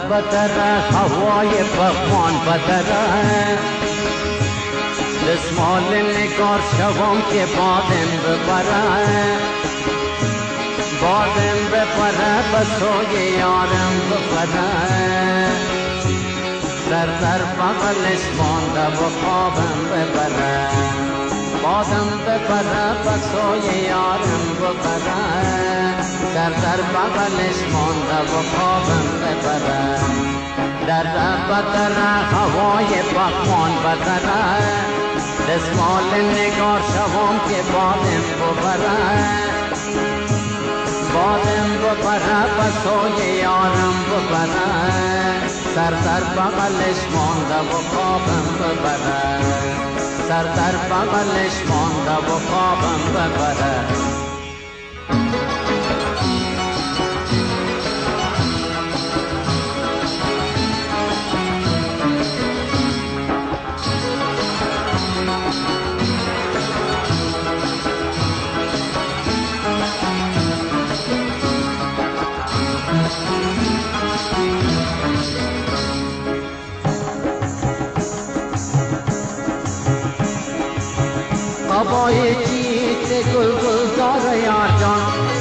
بدره هوای بخوان بدره دستمال نگار شوم که بادم ببره بادم ببره بسوی یارم ببره در بغلش مانده و خوابم ببره بادم ببره بسوی یارم ببره در بغلش مانده و خوابم ببره در بدره هوای بخوان بدره دستمال نگار شوم که بادم ببره بادم ببره بسوی یارم ببره سر در بغلش مانده و خوابم ببره سر در بغلش مانده و خوابم ببره هوای جیت گل گلزار یار جان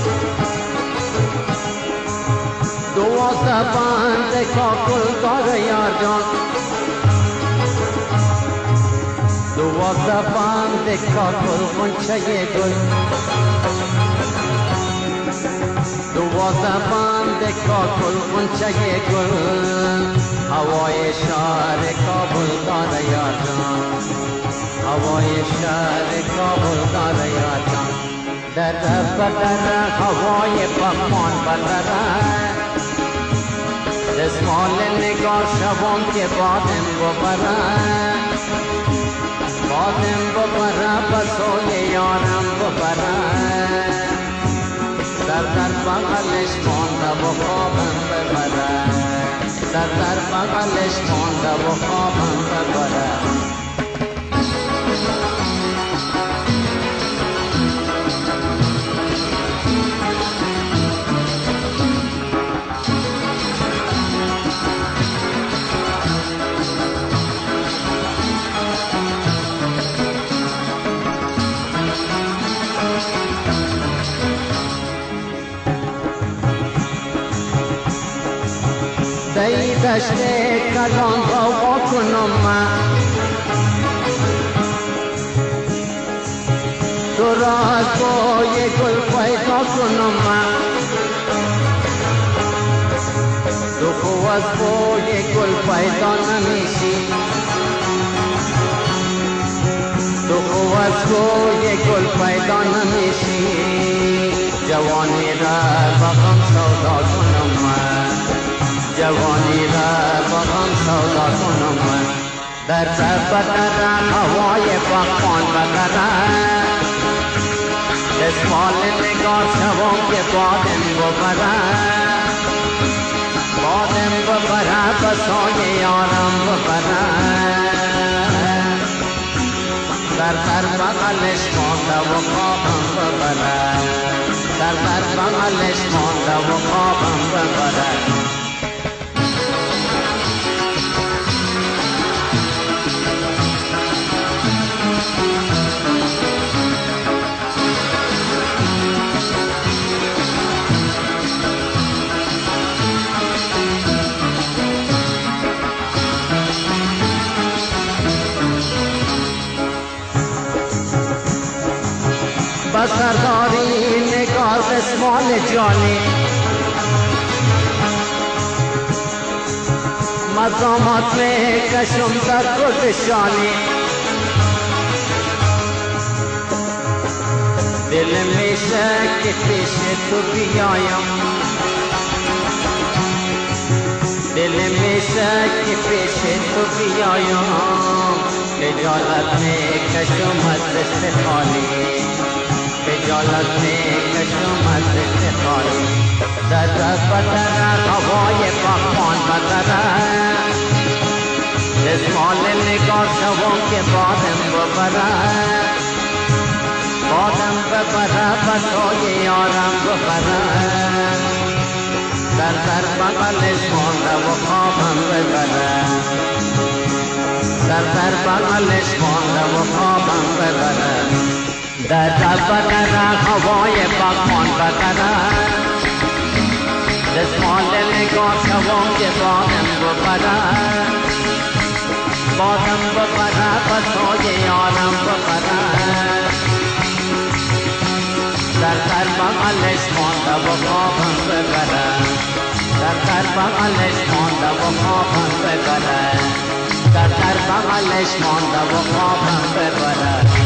12 بند کاکلزار یار جان 12 بند کاکل غنچه گل 12 بند کاکل غنچه گل هوای شهر کابل دار یار جان هوای شهر کابل دار یار جان در بدره هوای بخوان بدره دستمال نگار شوم که بادم ببره بادم ببره بسوی یارم ببره در بغلش مانده و خوابم ببره در بغلش مانده و خوابم ببره دی دشت کلان هوا کنم من تو را از بوی گل پیدا کنم من تو خو از بوی گل پیدا نمیشی تو خو از بوی گل پیدا نمیشی جوانی را بغم سودا کنم من جوانی را بغم سودا کنم من در بدره هوای بخوان بدره دستمال نگار شوم که بادم ببره بادم ببره بسوی یارم ببره در بغلش مانده و خوابم ببره در بغلش مانده و خوابم ببره بسرداری نگار دستمال جانی مزامات میں کشم در گلشانی دل میشه که پیش تو بیایم دل میشه که پیش تو بیایم خجالت میکشم از دست خالی خجالت میکشم از دست خالی در بدره هوای بخوان بدره دستمال نگار شوم که بادم ببره بادم ببره بسوی یارم ببره در در بغلش مانده و خوابم ببره در بغلش مانده و خوابم ببره در بقره هوای بغمان بقره دستمال نگاه شوام که بادم ببره بادم ببره بسای یارم ببره در بغلش مانده و خوابم ببره در بغلش مانده و خوابم ببره در بغلش مانده و خوابم ببره